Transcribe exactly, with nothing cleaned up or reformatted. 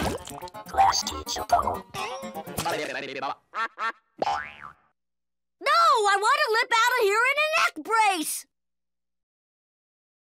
Klasky, Csupo. No, I want to lip out of here in a neck brace.